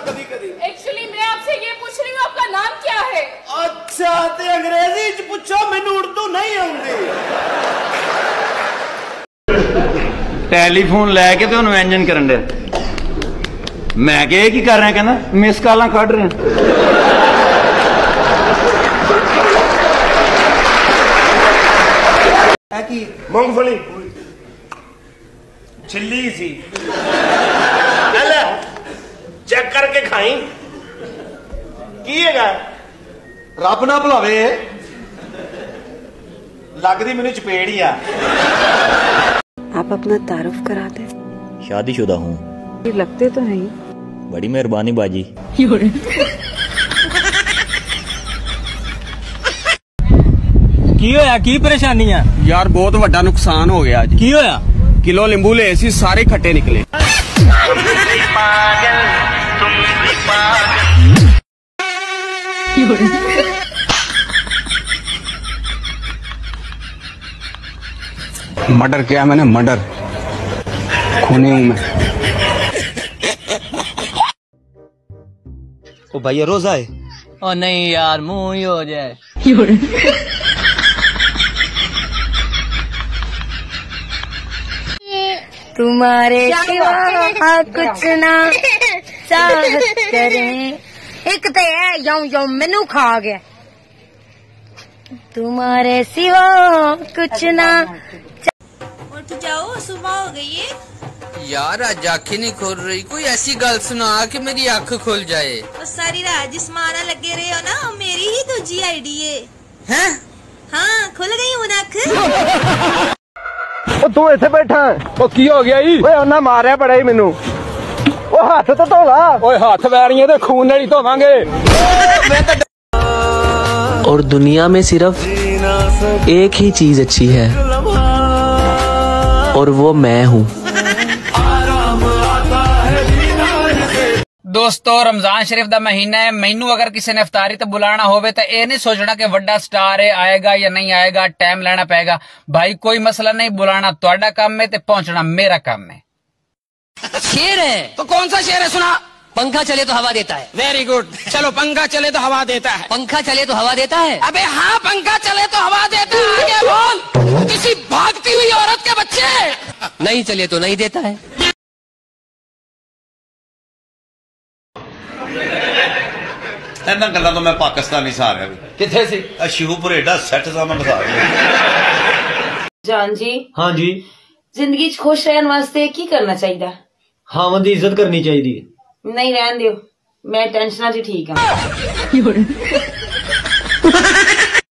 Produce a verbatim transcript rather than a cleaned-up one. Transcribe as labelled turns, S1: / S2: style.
S1: कभी कभी।
S2: एक्चुअली मैं आपसे ये पूछ रही हूँ आपका नाम क्या है?
S1: अच्छा ते अंग्रेजी च पूछो, मैनू उर्दू नहीं आउंदी।
S3: टेलीफोन लैके ते उन्हें एंजन करन दे। मैं क्या की कर रहे हैं, कहना मिस कॉल कट रहे हैं।
S1: की मूंगफली छिल्ली सी, चेक करके खाई की है।
S3: रब ना भुलावे, लगदी मैनू चपेड़ ही आ।
S4: आप अपना तारुफ करा दे।
S5: शादीशुदा हूँ।
S4: लगते तो नहीं।
S5: बड़ी मेहरबानी बाजी।
S6: की होया, की परेशानी है
S7: यार? बहुत बड़ा नुकसान हो गया।
S6: की होया?
S7: किलो नींबू ले सी, सारे खट्टे निकले। मर्डर किया मैंने, मर्डर। खूनी हूं मैं।
S6: ओ भैया रोजा है? ओ नहीं यार, मुंह ही हो जाए।
S8: तुम्हारे सिवा कुछ ना चाहत करें। एक तो है यौ यौ मैनू खा गया। तुम्हारे सिवा कुछ ना।
S2: उठ जाओ, सुबह हो गई है।
S9: यार आज आँखें नहीं खोल रही, कोई ऐसी गल सुना कि मेरी आँख खुल जाए।
S2: तो सारी रात जिस्माना लगे रहे हो ना, मेरी ही दूजी आईडी है।
S9: हैं?
S2: हाँ, खुल गई हूँ नख।
S7: तू इथे बैठा है, की हो गया? उन्हें मारिया बड़ा ही मैनू। हाथ तो धो ला। हाथ वैरिया तो खून नहीं धोवांगे।
S10: और दुनिया में सिर्फ एक ही चीज अच्छी है, और वो मैं हूँ।
S11: दोस्तों, रमजान शरीफ दा महीना है। मैनू अगर किसी ने इफ्तारी तो बुलाना होवे तो ये नहीं सोचना कि वड्डा स्टार है, आएगा या नहीं आएगा, टाइम लेना पड़ेगा। भाई कोई मसला नहीं, बुलाना तुहाडा काम है ते पहुंचना मेरा काम है।
S9: शेर है तो कौन सा शेर है? सुना। पंखा चले तो हवा देता है। Very good. चलो, पंखा चले तो हवा देता है। पंखा चले तो हवा देता है। अबे हाँ, पंखा चले तो हवा देता है। आगे बोल। किसी भागती हुई औरत के बच्चे। नहीं चले तो नहीं देता है।
S3: इन्हां गल्लां तो मैं पाकिस्तानी सा रहा। किथे सी? शिवपुर एडा सैट सा मैं बता रहा।
S12: जान जी।
S6: हाँ जी।
S12: जिंदगी खुश रहने वास्ते की करना चाहिए?
S6: हावंद दी इज्जत करनी चाहिए।
S12: नहीं रहन दियो, मैं टेंशन च ठीक हाँ।